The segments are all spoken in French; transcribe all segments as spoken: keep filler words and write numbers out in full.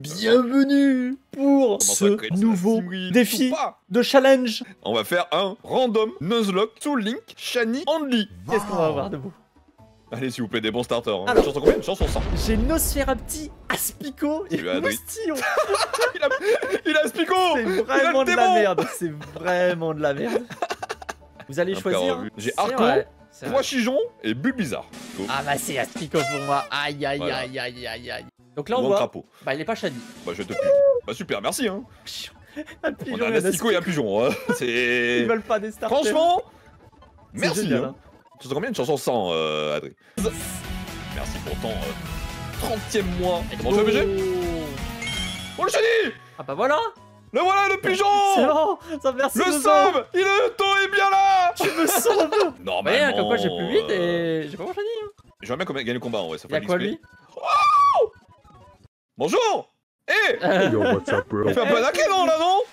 Bienvenue pour ce nouveau défi de challenge. On va faire un random Nuzlocke sous Link, Shiny, Only. Qu'est-ce qu'on va avoir de vous? Allez, s'il vous plaît, des bons starters. Hein. Alors, chanson combien? Chanson cent. J'ai Nosferapti, Aspico et Moustillon. il, a... il a Aspico. C'est vraiment de la merde. C'est vraiment de la merde. Vous allez un choisir. J'ai Arco, Poichijon et Bulbizarre. Go. Ah bah c'est Aspico pour moi. Aïe aïe voilà. aïe aïe aïe aïe. Donc là on Mon voit. Crapaud. Bah il est pas shiny. Bah je te pue. Bah super, merci hein. Un pigeon, on a un Aspico et un pigeon. Hein. C'est. Ils veulent pas des starters. Franchement, merci. Génial, hein. Tu sais combien une chanson cent, euh, Adrien? Merci pour ton euh, trentième mois. Comment tu veux B G? Oh le shiny. Ah bah voilà. Le voilà le pigeon. C'est bon. Ça merci. Le sauve. Il est le taux est bien là. Tu me sauves. Normalement. Ouais, comme quoi j'ai plus vite et j'ai pas mon shiny. Hein. J'aimerais bien gagner le combat en vrai. Ça fait Y'a quoi lui? Oh bonjour. Eh hey Yo, what's up, bro? On fait un peu d'attaquer non là non?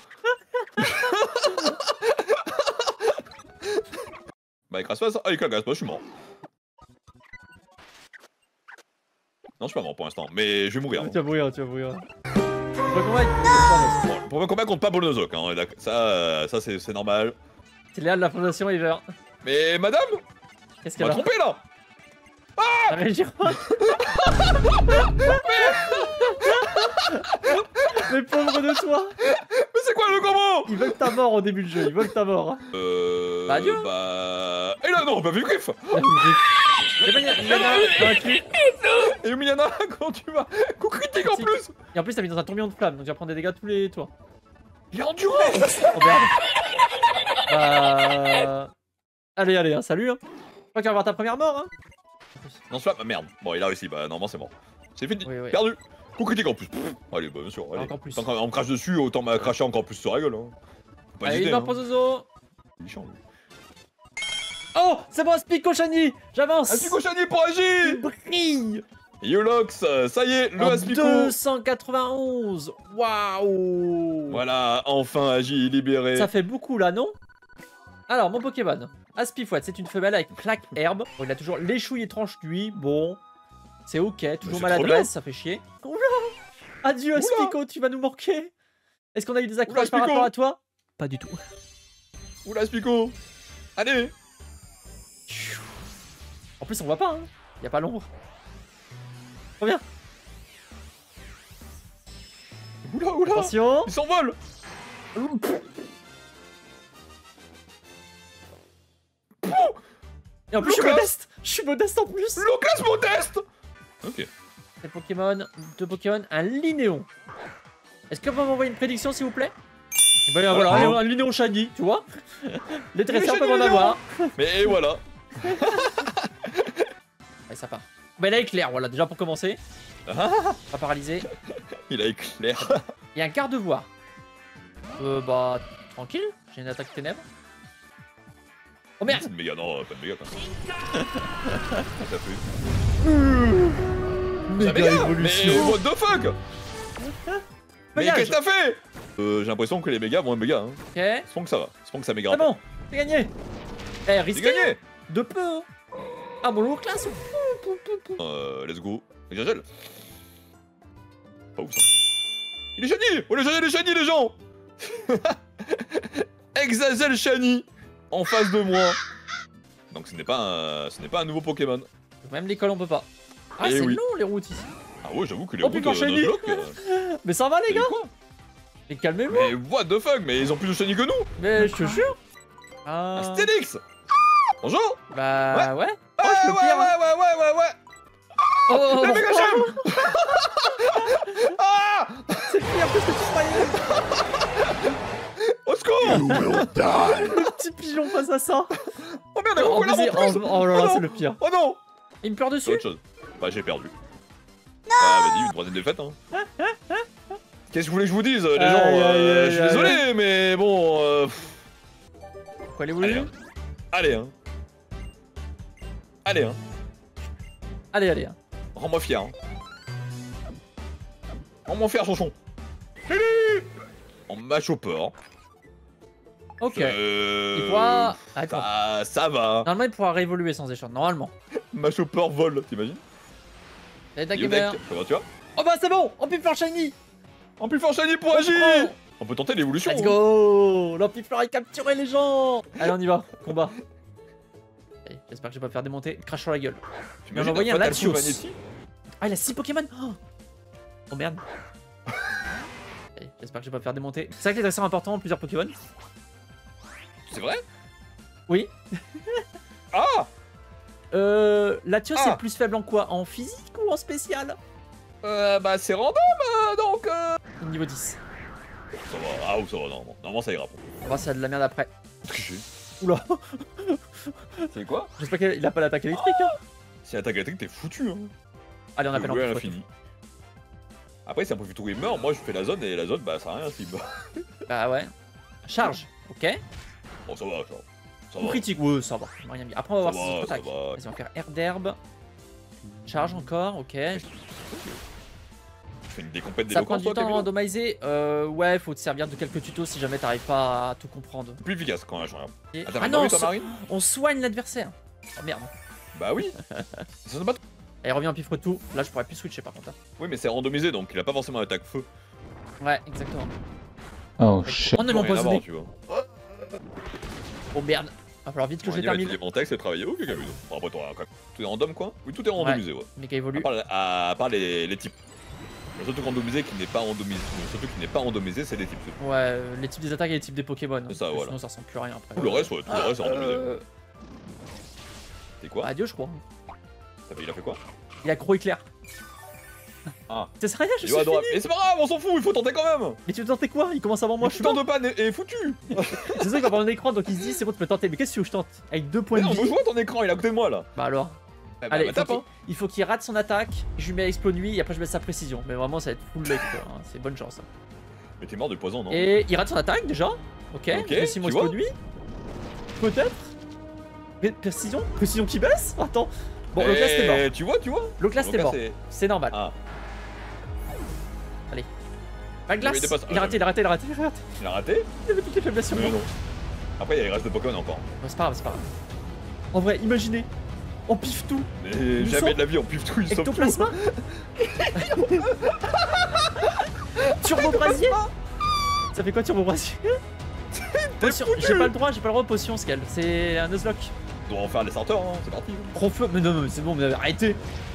Bah écrase pas ça. Ah il écrase pas, je suis mort. Non je suis pas mort pour l'instant, mais je vais mourir. Tu vas mourir, tu vas mourir. Pour combat, bon, pour un combat compte pas pour le Nuzlocke, hein. Ça, ça c'est normal. C'est Léa de la Fondation Ever. Mais madame, qu'est-ce qu'elle a trompé là? Ah réagir pas. Mais pauvre de toi. Mais c'est quoi le combo? Ils veulent ta mort au début du jeu, ils veulent ta mort. Euh... Bah adieu. Bah... Et là non, bah vive Griff. Et ben Yana, vaincu. Et Miliana, comment tu vas? Coup critique en plus. Et en plus t'as mis dans un tourbillon de flammes, donc tu vas prendre des dégâts tous les toits. Il est endurance. Oh merde. Bah... Allez, allez, hein, salut hein. Je crois qu'il va avoir ta première mort hein. Non, celui-là, bah merde. Bon, il a réussi, bah normalement c'est mort. C'est fini, oui, oui. perdu. Coup critique en plus. Pff, allez, bah bien sûr. Allez. Encore plus. Tant qu'on me crache dessus, autant m'a craché encore plus sur la gueule. Hein. Faut pas allez, hésiter, il va hein. pour Zozo. Il est chiant lui. Oh, c'est bon, Aspico Shiny. J'avance. Aspico Shiny pour agir. Il brille. Yolox, ça y est, le en Aspico deux cent quatre-vingt-onze. Waouh. Voilà, enfin agi libéré. Ça fait beaucoup là, non? Alors, mon Pokémon, Aspifouette, c'est une femelle avec plaque herbe. Bon, il a toujours l'échouille étrange lui. Bon, c'est ok, toujours maladresse, ça fait chier. Oula. Adieu Aspico, tu vas nous manquer. Est-ce qu'on a eu des accroches par rapport à toi? Pas du tout. Oula Aspico. Allez. En plus, on voit pas, hein. Y a pas l'ombre. Reviens. Oula, oula. Attention. Il s'envole. Et en plus, je suis modeste. Je suis modeste en plus. Lucas modeste. Ok. C'est Pokémon, deux Pokémon, un Linéon. Est-ce que vous m'envoyer une prédiction, s'il vous plaît? Et ben voilà, voilà un Linéon Shiny, tu vois. Les dresseurs peuvent en avoir. Mais voilà. Allez, ça part. Bah, il a éclair, voilà, déjà pour commencer. Pas paralysé. Il a éclair. Il y a un quart de voix. Euh, bah, tranquille. J'ai une attaque ténèbres. Oh merde! C'est méga, non, pas de méga quand même. Ça fait. Méga évolution. Mais what the fuck? Mais qu'est-ce que t'as fait? Euh, j'ai l'impression que les mégas vont être méga. Hein. Ok. C'est bon que ça va. C'est bon que ça méga. C'est bon, c'est gagné. Eh, risqué. C'est gagné. De peu. Hein. Ah, bon, lourd classe. Euh, let's go. Exagel. Pas ouf ça. Il est shiny. Oh, le shiny, il est shiny, les gens. Exagel shiny. En face de moi. Donc ce n'est pas un, ce n'est pas un nouveau Pokémon. Même l'école on peut pas. Ah eh c'est oui. long les routes ici. Ah ouais j'avoue que les oh, routes euh, Nuzlocke, euh... Mais ça va les gars. Mais calmez-vous. Mais what the fuck, mais ils ont plus de shiny que nous. Mais je te jure. Ah. Un Stélix. Bonjour. Bah ouais. ouais. Oh je ouais, peux pire, ouais, hein. ouais ouais ouais ouais. Oh, oh, oh, le méga gemme. Ah. C'est pire que ce que tu croyais. Au secours. Le petit pigeon face à ça. Oh merde, oh, oh, oh là là, c'est le pire. Oh non. Il me pleure dessus. Autre chose. Bah j'ai perdu. Ah vas-y, une troisième défaite hein. Qu'est-ce que vous voulez que je vous dise les gens? Aïe, euh, aïe, Je suis aïe, désolé aïe. mais bon... Euh... Quoi les voulez? Allez hein. Allez hein. Allez, allez. Hein. Rends-moi fier. Hein. Rends-moi fier, chonchon. En match au port. Ok. Euh... Il pourra... Attends. Ça, ça va. Normalement, il pourra réévoluer sans échange. Normalement. Match au port vol, t'imagines? Salut ta Yodek, gamer. comment tu vas? Oh bah c'est bon. On peut faire shiny. Amplifleur shiny pour agir. On peut tenter l'évolution. Let's go. L'Ampifleur est capturé, les gens. Allez, on y va. Combat. J'espère que je vais pas me faire démonter. Crash sur la gueule. Mais on a envoyé un Latios. Ah, il a six Pokémon. Oh, oh merde. J'espère que je vais pas me faire démonter. C'est vrai que les dresseurs importants ont plusieurs Pokémon. C'est vrai? Oui. Ah. Euh. Latios ah. est plus faible en quoi? En physique ou en spécial? Euh. Bah, c'est random euh, donc. Euh... Niveau dix. Ça va. Ah, ou ça va, non. Normalement, ça ira. On va voir s'il y a de la merde après. Triché. Oula. C'est quoi? J'espère qu'il a pas l'attaque électrique. Hein. Si l'attaque électrique, t'es foutu. Hein. Allez, on appelle un infini. Après, si un profil tout il meurt, moi je fais la zone et la zone, bah ça a rien s'il meurt. Bah ouais. Charge, ok. Bon, ça va, ça va. Ça Ou critique, ouais, ça va. Rien mis. Après, on va ça voir si va, c'est attaque. Vas-y, on va faire air d'herbe. Charge encore, ok. Je fais une décompète Ça prend d'éloquence, du toi, temps à Camilo. randomiser. Euh, ouais, faut te servir de quelques tutos si jamais t'arrives pas à tout comprendre. Plus efficace quand même, je regarde. Et... Ah, t'as Ah pas non, vu, on, toi, so- Marine? on soigne l'adversaire. Oh merde. Bah oui. Ça sonne pas. Allez, reviens en pifre tout. Là, je pourrais plus switcher par contre. hein. Oui, mais c'est randomisé donc il a pas forcément attaque feu. Ouais, exactement. Oh shit. On est Rien à voir, empoisonné. tu vois. Oh merde. Va falloir vite que On je va termine. mettre les textes et travailler. Ok, Camilo. Bon, après, toi, quoi. Tout est random quoi? Oui, tout est randomisé, ouais. Méga évolue. À part, à, à part les, les types. Le seul truc randomisé qui n'est pas randomisé, le seul truc qui n'est pas randomisé, c'est les types. Ouais, euh, les types des attaques et les types des Pokémon. C'est ça, Parce que voilà. Sinon, ça ressemble plus à rien après. Tout le reste, ouais, tout le reste c'est randomisé. Euh... C'est quoi? Adieu, je crois. Ça fait, il a fait quoi? Il a gros éclair. Ah. Ça serait rien, je Il suis est fini. adorable. Mais c'est pas grave, on s'en fout, il faut tenter quand même. Mais tu veux tenter quoi? Il commence avant moi, Moi, je suis putain mort. de panne est, est foutu. C'est ça qu'il va avoir un écran, donc il se dit c'est bon, tu peux tenter. Mais qu'est-ce que tu veux que je tente? Avec deux points Mais de non, moi vie. je vois ton écran, il est à côté de moi là. Bah alors. Eh bah, Allez, bah, il faut tape, qu'il- hein. il faut qu'il rate son attaque. Je lui mets Explonuit et après je mets sa précision. Mais vraiment, ça va être full leg quoi. hein. C'est bonne chance. hein. Mais t'es mort de poison, non? Et il rate son attaque déjà. Ok. Ok, Je vais essayer mon tu vois. Explonuit. Peut-être. Mais précision? Précision qui baisse? Attends. Bon, le class Eh, t'es mort. Tu vois, tu vois? Le class t'es Donc là, mort. c'est- C'est normal. Ah, Pas de glace. il dépasse. Il a raté, il a raté, il a raté, il a raté. il a raté? Il avait toutes les faiblesses sur Mais lui. non. Après, il y a les restes de Pokémon encore. Ouais, c'est pas grave, c'est pas grave. En vrai, imaginez. On piffe tout. Mais Ils jamais sont- de la vie, on piffe tout, ils sont tout. Ectoplasma. Turbo brasier. Ça fait quoi turbo brasier? Potion. J'ai pas le droit, j'ai pas le droit de potion Scale. C'est un Nuzlocke. On doit en faire les starters, hein. C'est parti. Gros feu. Mais non, mais c'est bon, mais arrêtez.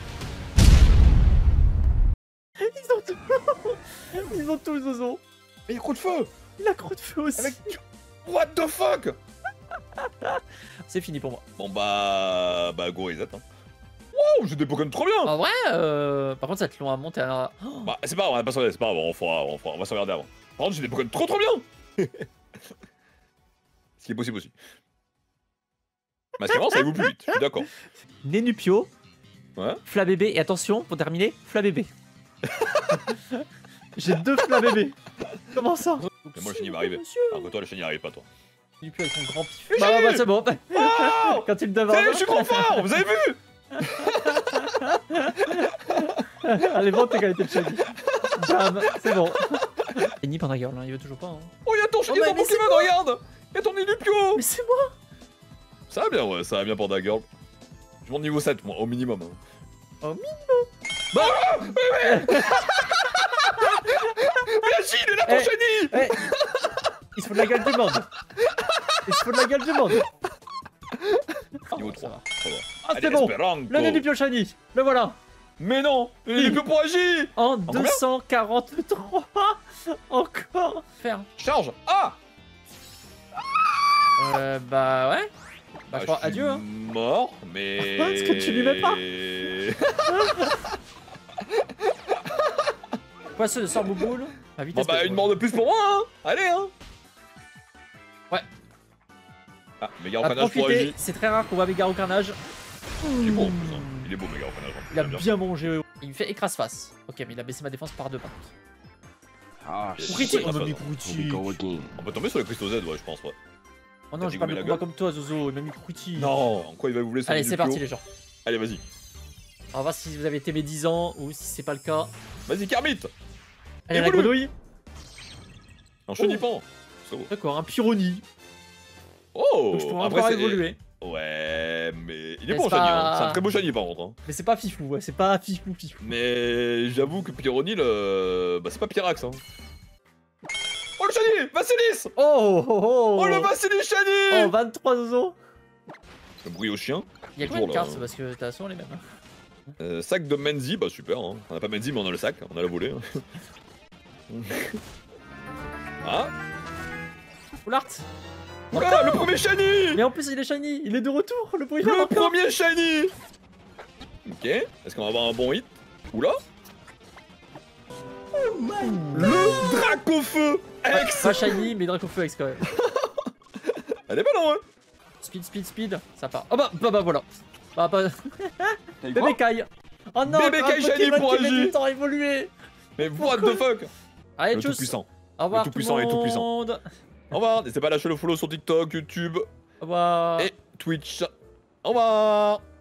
Ils ont tout. Ils ont tout, Zozo. Mais il y a trop de feu. Il a croix de feu aussi. Avec... What the fuck? C'est fini pour moi. Bon bah... Bah go reset hein. Wow, j'ai des Pokémon trop bien. En vrai, euh... par contre, ça va être long à monter à... Oh, Bah c'est pas grave, on va pas s'en c'est pas grave, on, fera, on, fera, on va s'en regarder avant. Par contre j'ai des Pokémon trop trop bien. Ce qui est possible aussi. Masquerant ça évolue plus vite, je suis d'accord. Nénupio. Ouais. Flabébé. Et attention, pour terminer, Flabébé. J'ai deux Flabébé. Comment ça? Mais moi le chenille va arriver. Monsieur. Alors que toi le chenille arrive pas toi. Nénupio avec son grand pif. Mais Bah, j'ai bah, eu. c'est bon. Oh Quand il me demande. C'est- je suis trop fort, vous avez vu? Allez, bon, t'es qualité de chenille. Bam, c'est bon. Et ni Pandagirl, hein, il veut toujours pas. Hein. Oh y'a ton chenille Oh, dans mais c'est Pokémon, regarde. Y'a ton Nilupio. Mais c'est moi. Ça va bien ouais, ça va bien pour Dagger. Je monte niveau sept moi, au minimum. Hein. Au minimum. Bah mais, mais... mais Agile, il est là ton Eh. chenille. Eh, il se fout de la gueule du monde. Il se fout de la gueule du monde. Niveau Oh, trois, ça va. ça va. Ah, Allez, c'était bon. Esperanto. Le Nénupio shiny. Le voilà. Mais non, le Nilupio pour Agile. En combien deux cent quarante-trois. Encore. Faire. Charge. Ah. Euh, bah ouais. Bah, je crois suis adieu. Hein. mort, mais... Parce que tu lui mets pas. Poisson de Sorbouboule. À Bon vitesse bah de- une mort de plus pour moi hein. Allez hein. Ouais. Ah, méga À repanage pour profiter, Agile. c'est très rare qu'on voit Méga au carnage. Il est beau en plus hein. Il est beau méga repanage. Il a bien mangé. Il me fait écrase face. Ok, mais il a baissé ma défense par deux par contre. Ah, Critique. Oh, On bah, a mis bah, critique. On peut tomber sur les cristaux Z ouais je pense ouais. Oh non, j'ai T'as pas le dégommé la combat gueule comme toi, Zozo. Il m'a mis critique. Non, en quoi il va vous laisser Allez, du c'est Pio parti les gens. Allez vas-y. On va voir si vous avez été mes dix ans ou si c'est pas le cas. Vas-y Kermit. Allez, la Évolue. grenouille. Un chenipan. C'est beau. D'accord, un Pyroni. Oh Donc je pourrais après, encore c'est- évoluer. Ouais Ouais, mais il est Mais bon, c'est Shiny. pas- Hein. C'est un très beau Shiny par contre. Hein. Mais c'est pas fifou, ouais, c'est pas fifou fifou. Mais j'avoue que Pyronil, euh... bah c'est pas Pyrax. Hein. Oh le Shiny, Vassilis. Oh oh oh. Oh le Vassilis Shiny. Oh, vingt-trois Zozo. Le bruit au chien. Il y a combien de cartes parce que de toute façon les mêmes. Hein. Euh, sac de Menzi, bah super. Hein. On a pas Menzi, mais on a le sac. On a la volée. Ah. Full art. Oula, le premier Shiny. Mais en plus il est shiny, il est de retour, le bruit. Le premier Shiny. Ok, est-ce qu'on va avoir un bon hit? Oula. Le Dracofeu X. Pas shiny, mais Dracofeu X quand même. Elle est belle en vrai. Speed, speed, speed, ça part. Oh bah, bah, bah voilà. Bah, bah. T'as eu quoi? Bébé Kai. Oh non, Bébé encore un Kai shiny Pokémon pour qui met Algie. du temps à évoluer. Mais what the fuck. Allez, Le tout tchuss. puissant. Au revoir Le tout le tout-puissant et tout puissant. monde. Au revoir, n'hésitez pas à lâcher le follow sur TikTok, YouTube Au revoir. et Twitch. Au revoir.